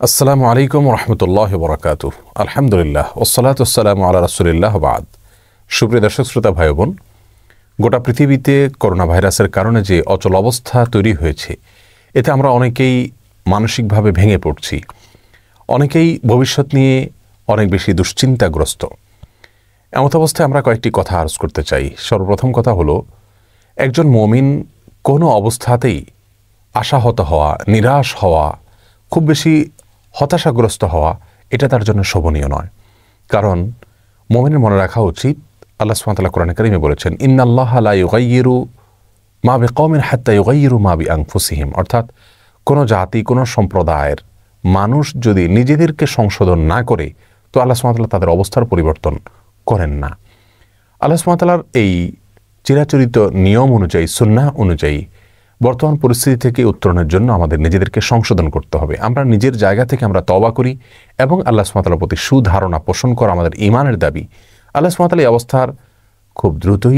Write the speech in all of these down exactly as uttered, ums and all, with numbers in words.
আসসালামু আলাইকুম রহমতুল্লাহি ওয়া বারাকাতুহু। আলহামদুলিল্লাহ ওয়াসসালাতু ওয়াসসালামু আলা রাসূলিল্লাহ বাদ। সুপ্রিয় দর্শক শ্রোতা ভাই বোন, গোটা পৃথিবীতে করোনা ভাইরাসের কারণে যে অচল অবস্থা তৈরি হয়েছে, এতে আমরা অনেকেই মানসিকভাবে ভেঙে পড়ছি। অনেকেই ভবিষ্যৎ নিয়ে অনেক বেশি দুশ্চিন্তাগ্রস্ত। এমত অবস্থায় আমরা কয়েকটি কথা আরজ করতে চাই। সর্বপ্রথম কথা হলো, একজন মুমিন কোনো অবস্থাতেই আশাহত হওয়া, নিরাশ হওয়া, খুব বেশি হতাশাগ্রস্ত হওয়া এটা তার জন্য শোভনীয় নয়। কারণ মুমিনের মনে রাখা উচিত, আল্লাহ সুবহানাহু ওয়া তাআলা কোরআনে কারিমে বলেছেন, ইন্নাল্লাহা লা ইউগাইয়িরু মা বিকওমিন হাত্তা ইউগাইয়িরু মা বিআনফুসিহিম। অর্থাৎ কোনো জাতি, কোনো সম্প্রদায়ের মানুষ যদি নিজেদেরকে সংশোধন না করে, তো আল্লাহ সুবহানাহু ওয়া তাআলা তাদের অবস্থার পরিবর্তন করেন না। আল্লাহ সুবহানাহু ওয়া তাআলার এই চিরাচরিত নিয়ম অনুযায়ী, সুন্নাহ অনুযায়ী বর্তমান পরিস্থিতি থেকে উত্তরণের জন্য আমাদের নিজেদেরকে সংশোধন করতে হবে। আমরা নিজের জায়গা থেকে আমরা তওবা করি এবং আল্লাহ সুবহানাহু ওয়া তাআলার প্রতি সুধারণা পোষণ করা আমাদের ঈমানের দাবি। আল্লাহ সুবহানাহু ওয়া তাআলা এই অবস্থার খুব দ্রুতই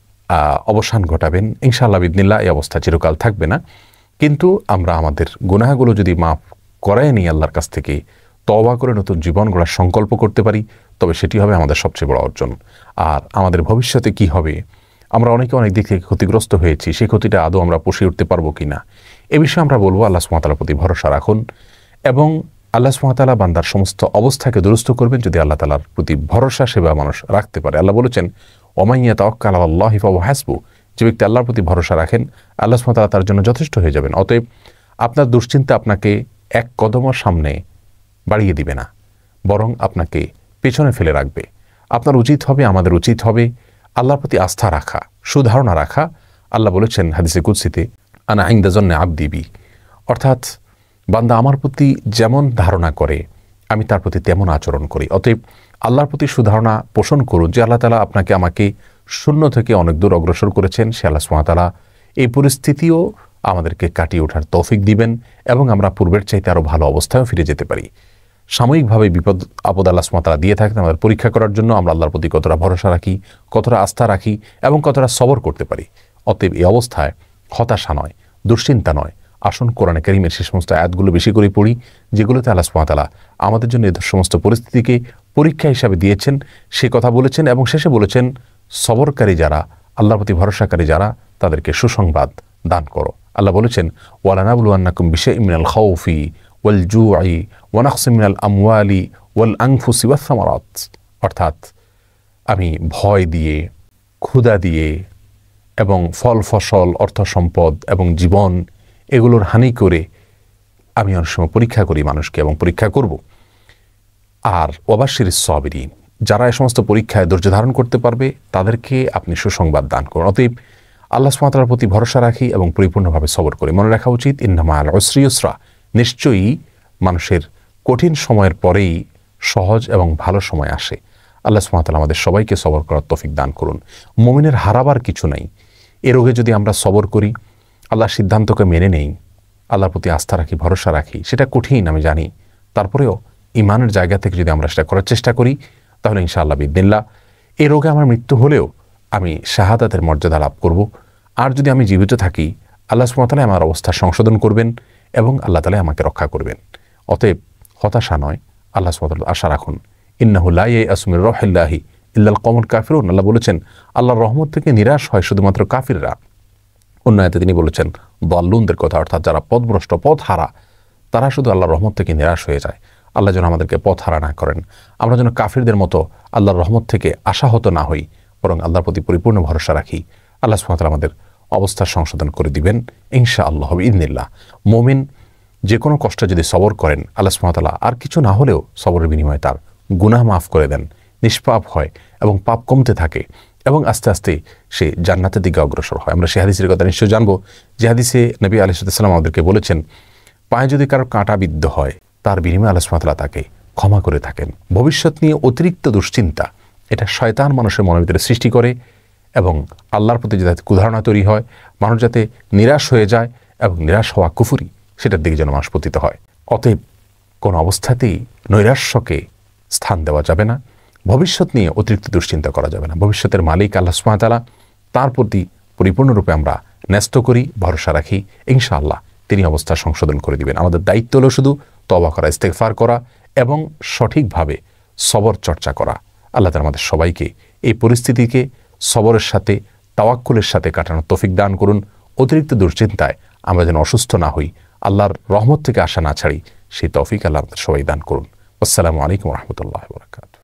অবসান ঘটাবেন ইনশাআল্লাহ বিইذনিল্লাহ। এই অবস্থা চিরকাল থাকবে না, কিন্তু আমরা আমাদের গুনাহগুলো যদি মাফ করায় নিই আল্লাহর কাছ থেকে, তওবা করে নতুন জীবন গড়ার সংকল্প করতে পারি, তবে সেটি হবে আমাদের সবচেয়ে বড় অর্জন। আর আমাদের ভবিষ্যতে কি হবে, আমরা অনেকে অনেক দিক থেকে ক্ষতিগ্রস্ত হয়েছি, সেই ক্ষতিটা আদৌ আমরা পুষিয়ে উঠতে পারবো কি না, এ বিষয়ে আমরা বলবো আল্লাহ সুবহানাহু ওয়া তাআলার প্রতি ভরসা রাখুন এবং আল্লাহ সুবহানাহু ওয়া তাআলা বান্দার সমস্ত অবস্থাকে দুরুস্ত করবেন যদি আল্লাহ তাআলার প্রতি ভরসা সেবা মানুষ রাখতে পারে। আল্লাহ বলেছেন, ওমান ইয়াতাওয়াক্কাল আলাল্লাহি ফাহুয়া হাসবুহ। যে ব্যক্তি আল্লাহর প্রতি ভরসা রাখেন, আল্লাহ সুবহানাহু ওয়া তাআলা তার জন্য যথেষ্ট হয়ে যাবেন। অতএব আপনার দুশ্চিন্তা আপনাকে এক কদমের সামনে বাড়িয়ে দিবে না, বরং আপনাকে পেছনে ফেলে রাখবে। আপনার উচিত হবে, আমাদের উচিত হবে আল্লাহর প্রতি আস্থা রাখা, সুধারণা রাখা। আল্লাহ বলেছেন হাদিসে কুদসিতে, আনা ইনদা যন্নি আবদি বি। অর্থাৎ বান্দা আমার প্রতি যেমন ধারণা করে, আমি তার প্রতি তেমন আচরণ করি। অতএব আল্লাহর প্রতি সুধারণা পোষণ করুন যে আল্লাহ তাআলা আপনাকে আমাকে শূন্য থেকে অনেক দূর অগ্রসর করেছেন। সে আল্লাহ সুবহানাহু ওয়া তাআলা এই পরিস্থিতিও আমাদেরকে কাটিয়ে ওঠার তৌফিক দিবেন এবং আমরা পূর্বের চাইতে আরও ভালো অবস্থায়ও ফিরে যেতে পারি। সাময়িকভাবে বিপদ আপদ আল্লাহ সুবহানাহু ওয়া তাআলা দিয়ে থাকেন আমাদের পরীক্ষা করার জন্য, আমরা আল্লাহর প্রতি কতটা ভরসা রাখি, কতটা আস্থা রাখি এবং কতটা সবর করতে পারি। অতএব এই অবস্থায় হতাশা নয়, দুশ্চিন্তা নয়, আসুন কোরআনে কারীমের সে সমস্ত আয়াতগুলো বেশি করে পড়ি যেগুলোতে আল্লাহ সুবহানাহু ওয়া তাআলা আমাদের জন্য এই সমস্ত পরিস্থিতিকে পরীক্ষা হিসাবে দিয়েছেন, সে কথা বলেছেন এবং শেষে বলেছেন, সবরকারী যারা, আল্লাহর প্রতি ভরসাকারী যারা, তাদেরকে সুসংবাদ দান করো। আল্লাহ বলেছেন, ওয়ালানাবলুয়ান্নাকুম বিশাইইম মিনাল খাউফি ওয়াল জুই ওয়া নাকসিম মিনাল আমওয়ালি ওয়াল আনফুসি ওয়াস সামারাত। অর্থাৎ আমি ভয় দিয়ে, ক্ষুধা দিয়ে এবং ফল ফসল, অর্থ সম্পদ এবং জীবন এগুলোর হানি করে আমি অনেক সময় পরীক্ষা করি মানুষকে এবং পরীক্ষা করব। আর ওয়াবাশশিরিস সাবিরিন, যারা এই সমস্ত পরীক্ষায় ধৈর্য ধারণ করতে পারবে তাদেরকে আপনি সুসংবাদ দান করুন। অতএব আল্লাহ সুবহানাহু ওয়া তাআলার প্রতি ভরসা রাখি এবং পরিপূর্ণভাবে সবর করি। মনে রাখা উচিত, ইন্না মা'আল উসরি ইউসরা, নিশ্চয়ই মানুষের কঠিন সময়ের পরেই সহজ এবং ভালো সময় আসে। আল্লাহ সুবহানাহু ওয়া তাআলা আমাদের সবাইকে সবর করার তৌফিক দান করুন। মুমিনের হারাবার কিছু নাই। এ রোগে যদি আমরা সবর করি, আল্লাহর সিদ্ধান্তকে মেনে নেই, আল্লাহর প্রতি আস্থা রাখি, ভরসা রাখি, সেটা কঠিন আমি জানি, তারপরেও ঈমানের জায়গা থেকে যদি আমরা সেটা করার চেষ্টা করি, তাহলে ইনশাআল্লাহ বিইذনিল্লাহ এই রোগে আমার মৃত্যু হলেও আমি শাহাদাতের মর্যাদা লাভ করব। আর যদি আমি জীবিত থাকি, আল্লাহ সুবহানাহু ওয়া তাআলা আমার অবস্থা সংশোধন করবেন এবং আল্লাহ তাআলা আমাকে রক্ষা করবেন। অতএব হতাশা নয়, আল্লাহ সুবহানাহু ওয়া তাআলা আশা রাখুন। ইন্নাহু লা ইয়াইয়াসু মির রাহিল্লাহি ইল্লাল কওমুল কাফিরুন। আল্লাহ বলেছেন, আল্লাহর রহমত থেকে নিরাশ হয় শুধুমাত্র কাফিররা। অন্য আয়াতে তিনি বলেছেন দাল্লুনদের কথা, অর্থাৎ যারা পথভ্রষ্ট, পথ হারা, তারা শুধু আল্লাহর রহমত থেকে নিরাশ হয়ে যায়। আল্লাহ যেন আমাদেরকে পথ হারা না করেন, আমরা যেন কাফিরদের মতো আল্লাহর রহমত থেকে আশাহত না হই, বরং আল্লাহর প্রতি পরিপূর্ণ ভরসা রাখি। আল্লাহ সুবহানাহু ওয়া তাআলা আমাদের অবস্থার সংশোধন করে দিবেন ইনশাআল্লাহ বিইذনিল্লাহ। মুমিন যে কোনো কষ্টে যদি সবর করেন, আল্লাহ সুবহানাহু ওয়া তাআলা আর কিছু না হলেও সবরের বিনিময়ে তার গুনাহ মাফ করে দেন, নিষ্পাপ হয় এবং পাপ কমতে থাকে এবং আস্তে আস্তে সে জান্নাতের দিকে অগ্রসর হয়। আমরা সে হাদিসের কথা নিশ্চয় জানবো, যে হাদিসে নবী আলাইহিস সালাম আমাদেরকে বলেছেন, পায়ে যদি কারো কাঁটা বিদ্ধ হয়, তার বিনিময়ে আল্লাহ সুবহানাহু ওয়া তাআলা তাকে ক্ষমা করে থাকেন। ভবিষ্যৎ নিয়ে অতিরিক্ত দুশ্চিন্তা, এটা শয়তান মানুষের মনের ভিতরে সৃষ্টি করে এবং আল্লাহর প্রতি যাতে কুধারণা তৈরি হয়, মানুষ যাতে নিরাশ হয়ে যায় এবং নিরাশ হওয়া কুফরি, সেটার দিকে যেন মানুষ পতিত হয়। অতএব কোনো অবস্থাতেই নৈরাশ্যকে স্থান দেওয়া যাবে না, ভবিষ্যৎ নিয়ে অতিরিক্ত দুশ্চিন্তা করা যাবে না। ভবিষ্যতের মালিক আল্লাহ সুবহানাহু ওয়া তাআলা, তার প্রতি পরিপূর্ণরূপে আমরা ন্যস্ত করি, ভরসা রাখি, ইনশাআল্লাহ তিনি অবস্থা সংশোধন করে দিবেন। আমাদের দায়িত্ব হলো শুধু তওবা করা, ইস্তেগফার করা এবং সঠিকভাবে সবর চর্চা করা। আল্লাহ তাআলা আমাদের সবাইকে এই পরিস্থিতিকে সবরের সাথে, তাওয়াক্কুলের সাথে কাটানোর তৌফিক দান করুন। অতিরিক্ত দুশ্চিন্তায় আমরা যেন অসুস্থ না হই, আল্লাহর রহমত থেকে আশা না ছাড়ি, সেই তৌফিক আল্লাহ আমাদের সবাই দান করুন। আসসালামু আলাইকুম ওয়া রাহমাতুল্লাহি ওয়া বারাকাতুহু।